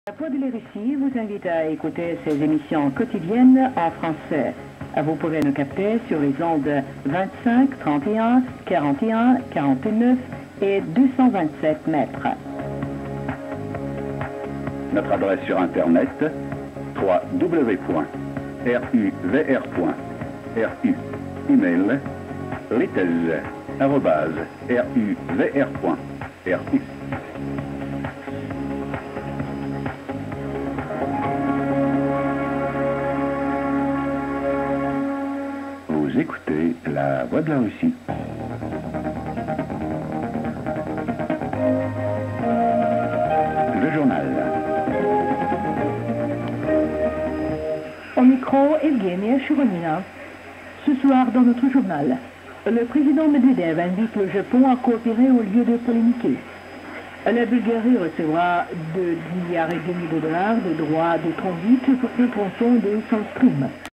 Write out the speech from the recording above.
La Voix de la Russie vous invite à écouter ses émissions quotidiennes en français. Vous pouvez nous capter sur les ondes 25, 31, 41, 49 et 227 mètres. Notre adresse sur Internet, www.ruvr.ru. Email, litez@ruvr.ru. Vous écoutez la Voix de la Russie. Le journal. Au micro, Evgenia Churonina. Ce soir, dans notre journal, le président Medvedev invite le Japon à coopérer au lieu de polémiquer. La Bulgarie recevra 2,5 milliards de dollars de droits de transit pour le tronçon de South Stream.